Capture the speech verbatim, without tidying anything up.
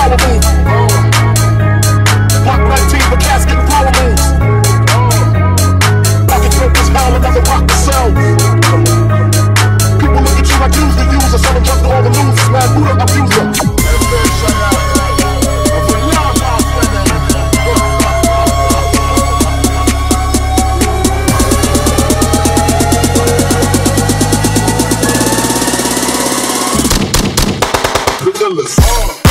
power moves. Block nineteen, the casket and power moves. Pocket focus, hell, another rock to sell. People look at you like use the user, selling drugs to all the losers, man, who the abuser? The illest.